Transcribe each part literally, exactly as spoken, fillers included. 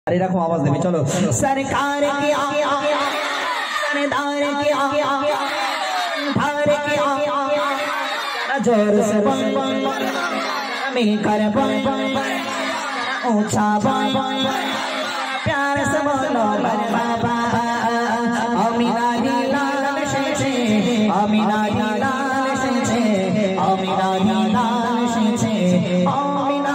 अरे रखो आवाज देवे चलो सरकार की आगे आगे सरदार की आगे आगे धार की आगे आगे जोर से बम बम मिलकर बम बम ऊंचा बम प्यार से बोलो बाबा अमीना लाल से अमीना लाल से अमीना लाल से अमीना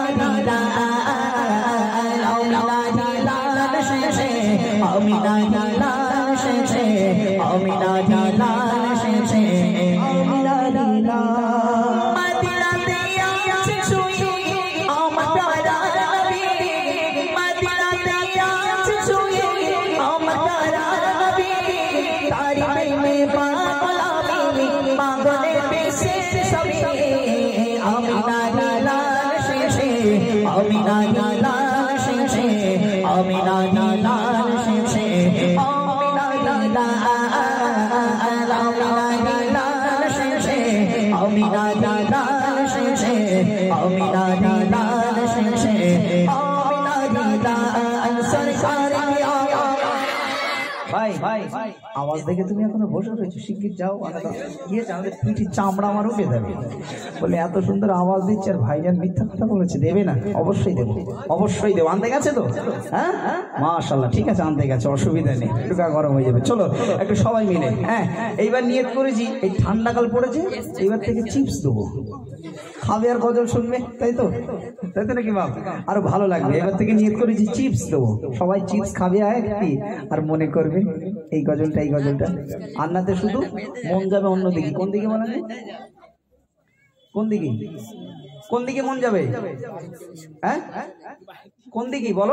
अमीना लाल से अमीना लाल से अमीना लाल मदीना दिया छुई हम प्यारा नबी मदीना दिया छुई हम प्यारा नबी तारीफ में पागला में मांगने पे से सभी अमीना लाल से अमीना लाल से अमीना लाल अमीना लाल से अमीना लाल से अमीना लाल सरकार की भाई भाई आवाज देखे তুমি এখনো বসে রয়েছো শিগগির যাও গিয়ে আমাদের পিঠে চামড়া আমার উঠে যাবে বলে এত সুন্দর আওয়াজ দিচ্ছে আর ভাইজান মিথ্যা কথা বলেছে দেবে না অবশ্যই দেব অবশ্যই দেব আনতে গেছে তো হ্যাঁ মাশাআল্লাহ ঠিক আছে আনতে গেছে অসুবিধা নেই টুকা গরম হয়ে যাবে চলো একটু সবাই মিলে হ্যাঁ এইবার নিয়ত করেছি এই ঠান্ডা কাল পড়েছে এইবার থেকে চিপস দেবো খাবে আর গজল শুনবে তাই তো তাই তো নাকি বাপ আরো ভালো লাগবে এবার থেকে নিয়ত করেছি চিপস দেবো সবাই চিপস খাবে একটি আর মনে করবে এই গজলটা এই গজলটা আন্নাতে শুধু মন যাবে অন্যদিকে কোন দিকে বলেন কোন দিকে কোন দিকে মন যাবে হ্যাঁ কোন দিকে বলো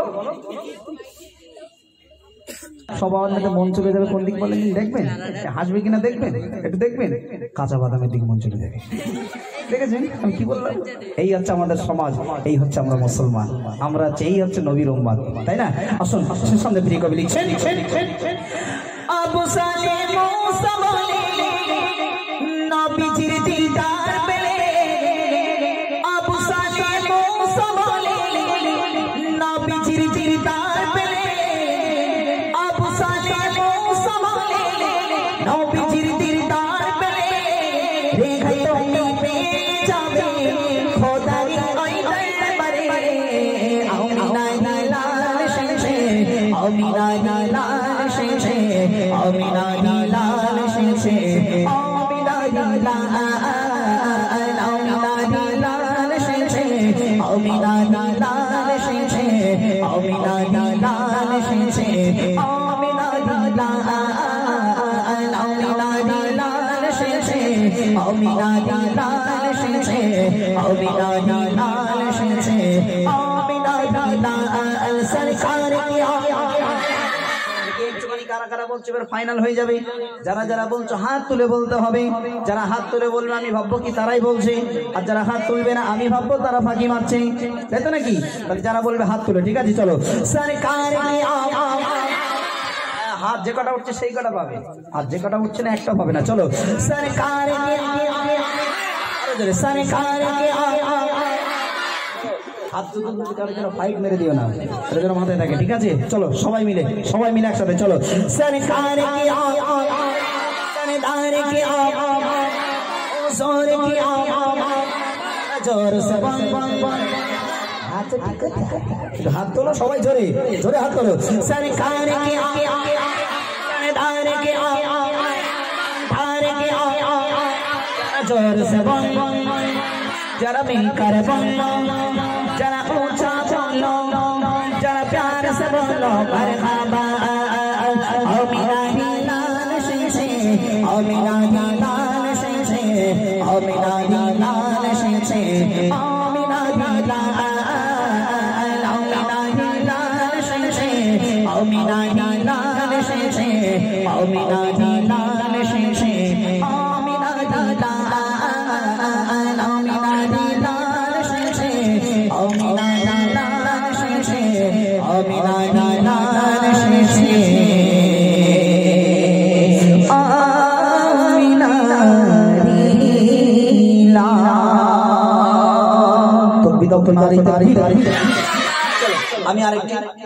সবার মধ্যে মন চলে যাবে কোন দিকে বলেন দেখবেন হাসবে কিনা দেখবেন একটু দেখবেন কাঁচা বাদামের দিকে মন চলে যাবে দেখেছেন আমি কি বললাম এই হচ্ছে আমাদের সমাজ এই হচ্ছে আমরা মুসলমান আমরা এই হচ্ছে নবীর উম্মত তাই না আসুন সামনে প্রিয় কবি লিখছেন আবু সালে মুসা বলে নবীজির দিদার পেলে আবু সালে মুসা বলে নবীজির দিদার পেলে আবু সালে মুসা বলে নবীজির দিদার পেলে রেখে তুমি পেয়ে যাবে খোদারি ওই দরবারে আমিনা লাল শেষে আমিনা লাল শেষে अमीना लाल से अमीना लाल अमीना लाल से अमीना लाल से अमीना लाल से अमीना लाल अमीना लाल से अमीना लाल से अमीना लाल से अमीना लाल सरकार की কারা কারা বলছো এবার ফাইনাল হয়ে যাবে যারা যারা বলছো হাত তুলে বলতে হবে যারা হাত তুলে বলবে আমি ভাববো কি তারাই বলছে আর যারা হাত তুলবে না আমি ভাববো তারা ফাঁকি মারছে তাই তো নাকি তাহলে যারা বলবে হাত তুলে ঠিক আছে চলো সরকার কি হাত যে কটা উঠছে সেই কটা পাবে আর যে কটা উঠছে না একটা পাবে না চলো সরকার কি আরো জোরে সরকার কি হাত দুটো কারো যেন ফাইট মেরে দিও না এটা যেন মাথায় থাকে ঠিক আছে চলো সবাই মিলে সবাই মিলে একসাথে চলো সরকার কি সরদার কি জোর কি জোর সে বম বম হাত ঠিক হাত তোলো সবাই জোরে জোরে হাত তোলো সরকার কি সরদার কি ধার কি জোর সে বম বম जरा मिलकर बोलो जरा ऊंचा बोलो जरा प्यार से बोलो मरहबा अमीना लाल से अमीना लाल से अमीना लाल से अमीना लाल अमीना लाल से अमीना लाल से अमीना लाल से अमीना लाल আমি আরেকটি